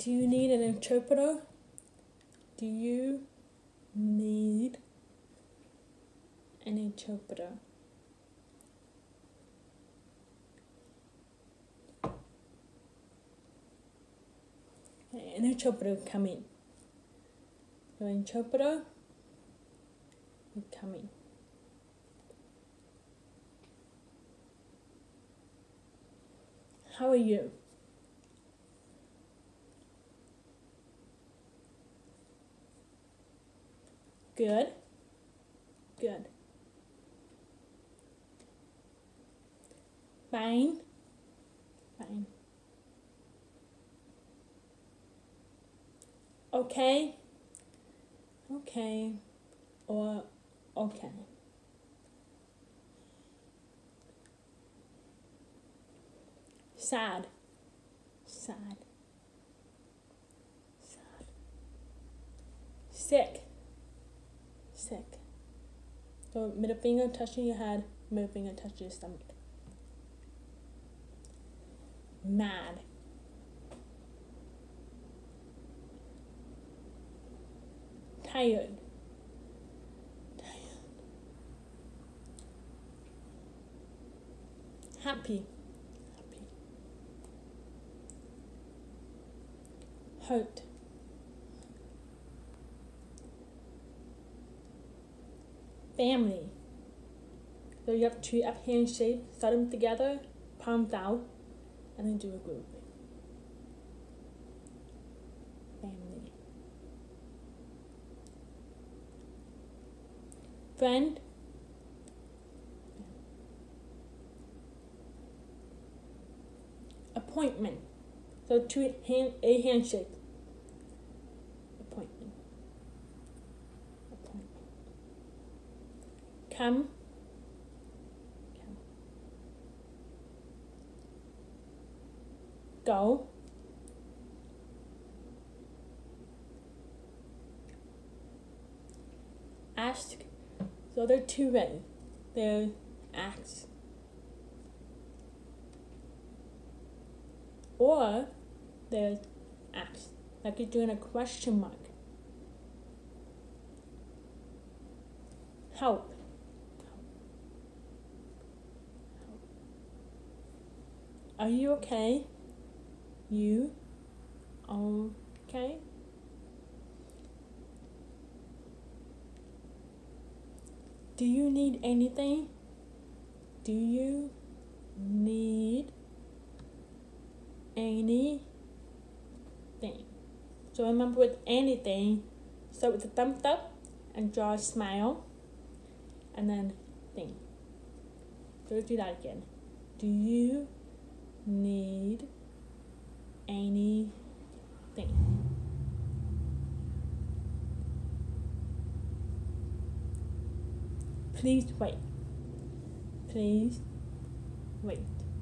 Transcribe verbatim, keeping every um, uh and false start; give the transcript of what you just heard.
Do you need an interpreter? Do you need an interpreter? An interpreter coming. Your interpreter is coming. How are you? Good. Good. Fine. Fine. Okay. Okay. Or okay. Sad. Sad. Sad. Sick. Sick. So middle finger touching your head, middle finger touching your stomach. Mad. Tired. Tired. Happy. Happy. Hurt. Family. So you have two up hand shapes, start them together, palms out, and then do a group. Family. Friend. Appointment. So two hand, a handshake. Appointment. Appointment. Come. Come. Go. Ask. So there are two ways. There's ask. Or there's ask. Like you're doing a question mark. Help. Are you okay? You okay? Do you need anything? Do you need anything? So remember with anything, start with the thumbs up and draw a smile and then thing. So let's do that again. Do you need anything? Please wait. Please wait.